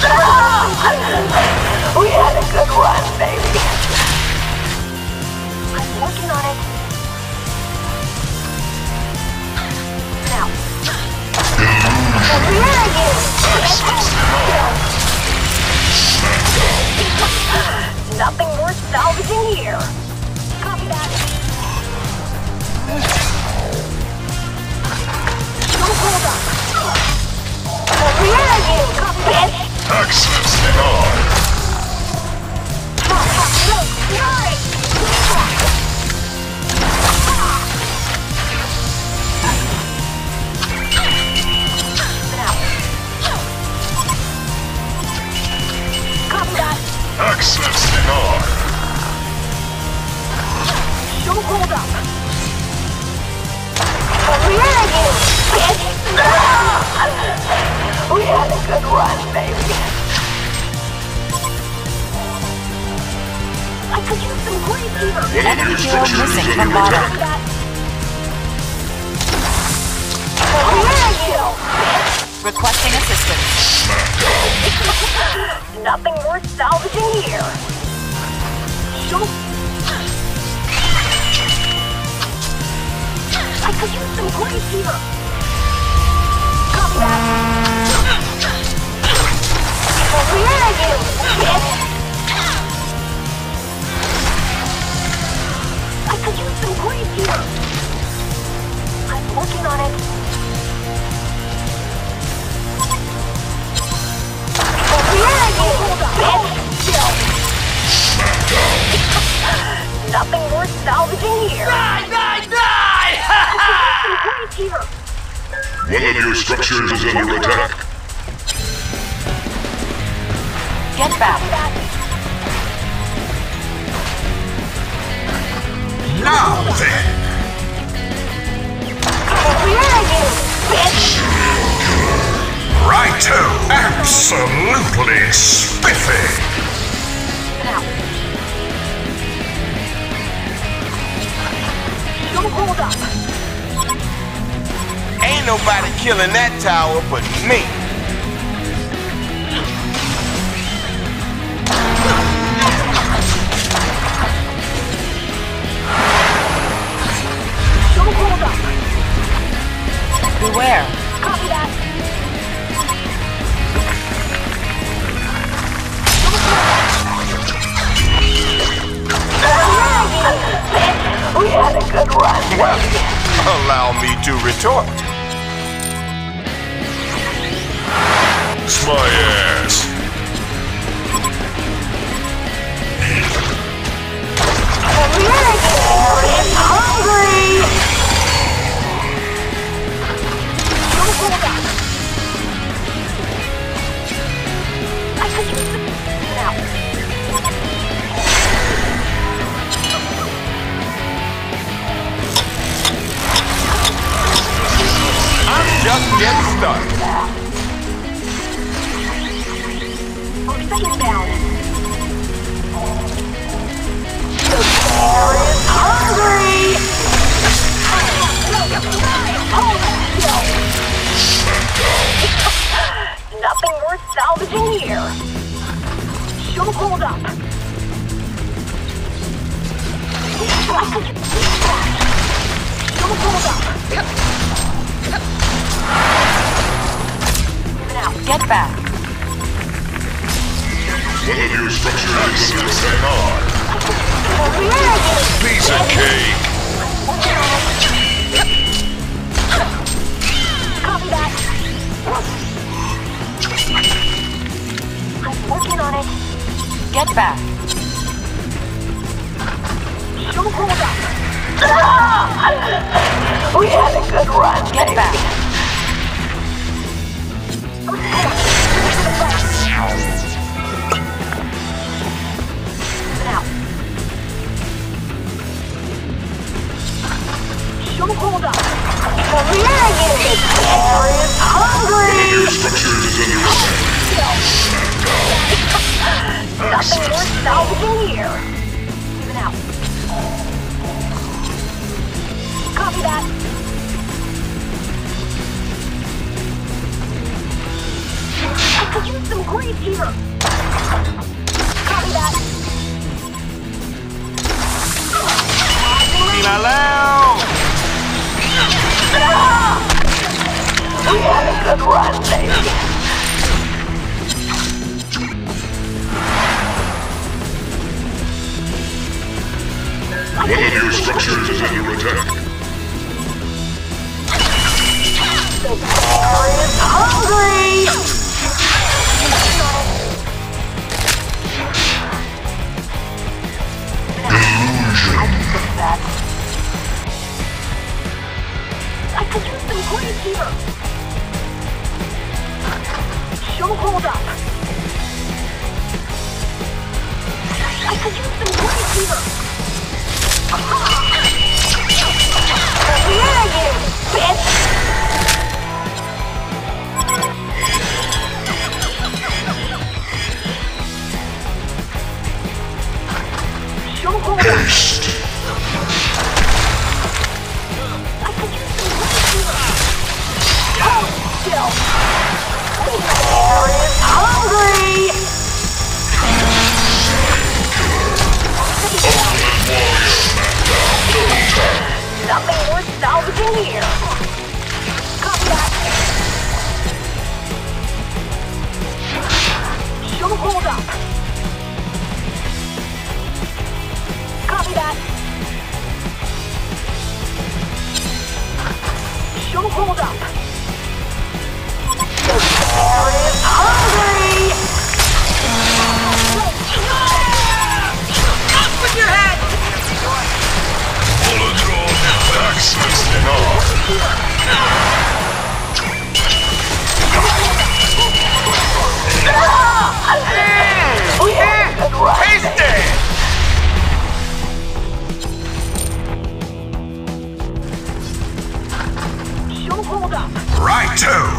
We had a good run, baby. I'm working on it. Now. Nothing worth salvaging here. Copy that. Don't hold up. Where are you? Copy it. Access denied. Access denied. Don't hold up. Where are you, bitch? We had a good run, baby. I could use some great here. Enemy hero missing from bottom. Where are you? Requesting assistance. Nothing worth salvaging here. I could use some grace here. Copy that. Where are you, bitch? I could use some grace here. I'm working on it. Nothing worth salvaging here. Die! One of your structures is under attack. Get back. Now then! Where are you, bitch? Righto! Absolutely spiffy! Don't hold up. Ain't nobody killing that tower but me. Don't hold up. Beware. Copy that. We had a good run. Well, allow me to retort. It's my ass. It's hungry. Don't hold up. I could use the now. I'm just getting started. We're second down. The bear is hungry! Nothing worth salvaging here. Don't hold up. Don't hold up. Get back. One of your structures is under attack. Piece of cake. Copy that. I'm working on it. Get back. Don't hold up. We had a good run. Get back. Now. Don't hold up. Where are you? The bear is hungry. Your structures is under attack. Nothing worth salvaging here. Even out. Copy that. I could use some grease here. Copy that. Feel loud. We had a good run, baby. One of your structures is under attack. The bear is hungry! I could use some grease here. She'll hold up. I could use some grease here. Yeah, you bitch! She'll hold up. Haste. I could use some grease here. Hold still. The bear is hungry! Nothing worth salvaging here. Copy that. She'll hold up. Copy that. She'll hold up. The bear is hungry! Up with your head! Taste it. She'll hold up. Right to.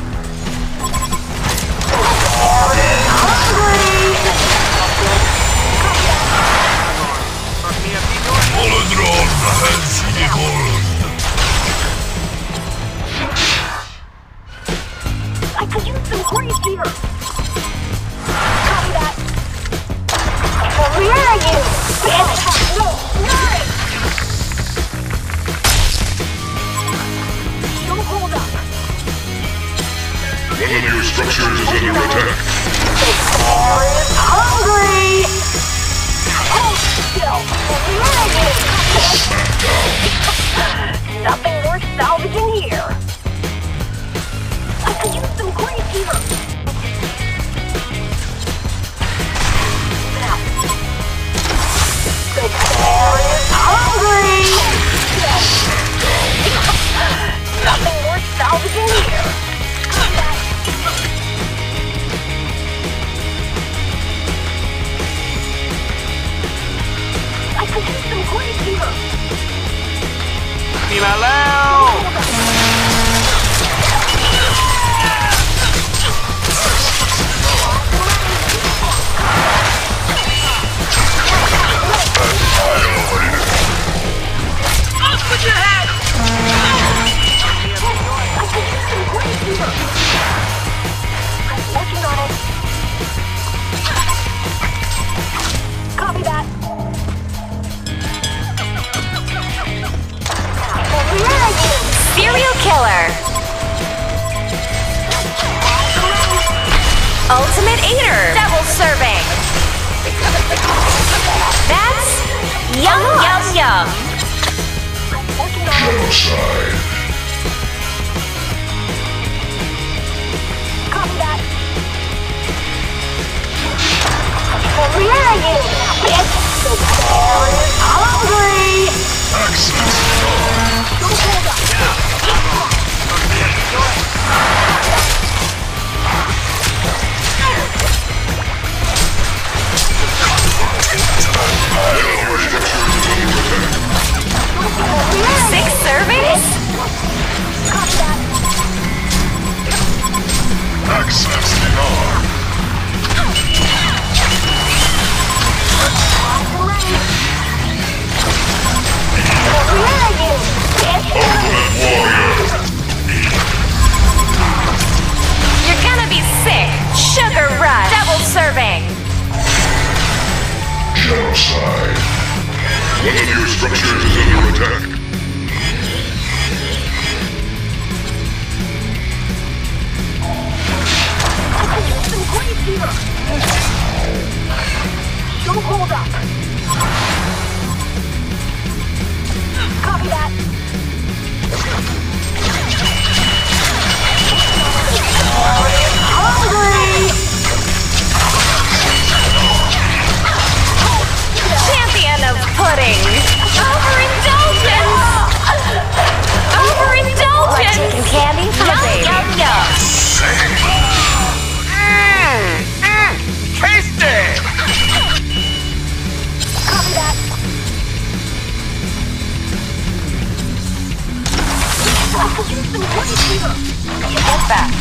I could use some grease here. Copy that. Where are you, bitch? No, no! She'll hold up. One of your structures is under attack. The bear is hungry! Hold still. Where are you? Nothing worth salvaging here. I could use some grease here. Now. The bear is hungry! Nothing worth salvaging here. I could use some grease here. Feel loud. Up with your head! I could use some grease here. I'm working on it. Copy that. Where are you? Serial killer. Ultimate eater. Double serving. That's yum, yum, yum. Working on it. Genocide. Copy that. Where are you, bitch? The bear is hungry! Access. Don't hold up. Six servings? Copy that. Access denied. Ready. die. One of your structures is under attack. I could use some grease here. Don't hold up. Copy that. Hungry! Champion of pudding. Overindulgence. Overindulgence. Like taking candy from a baby. Yum, yum, Tasty! Copy that. I could use some grease here. Get back.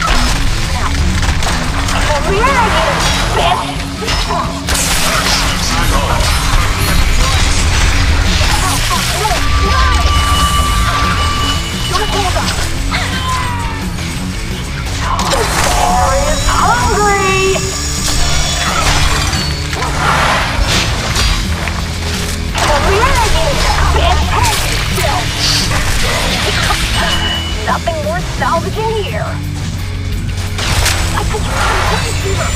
Nothing more salvaging here. I could use some grease here.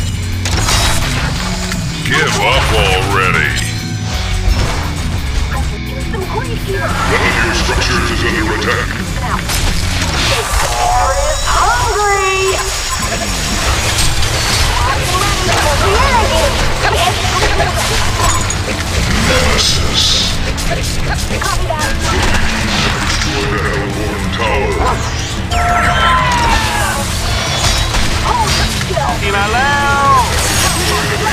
Give up already. I could use some grease here. One of your structures is under attack. Now, this bear is hungry. Nemesis. Copy that. Destroy the Hellborn Tower. Hold still. Team out loud!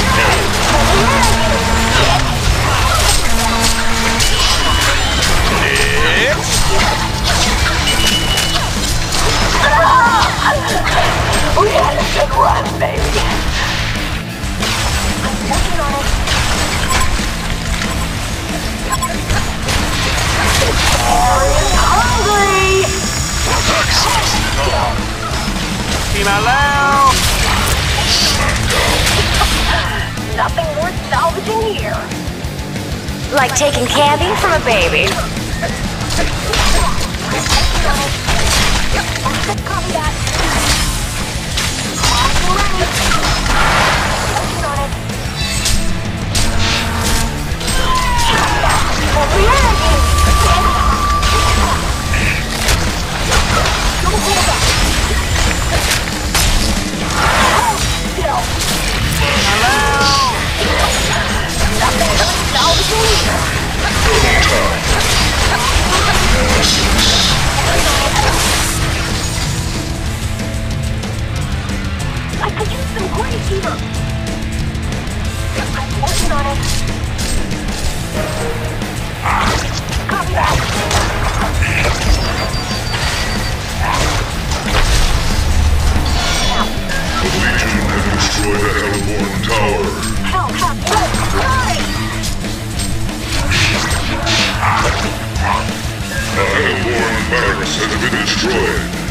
We had a big run, baby. I'm working on it. This bear is hungry. Team out loud! Nothing more salvaging here. Like taking candy from a baby. Copy that. I'm ready. Working on it. Don't hold up. Hold still. Nothing more salvaging here. I could use some grease here. I'm working on it. Copy that. The Legion has destroyed the Hellborn Tower. Hell, let's fly! The Hellborn barracks has been destroyed.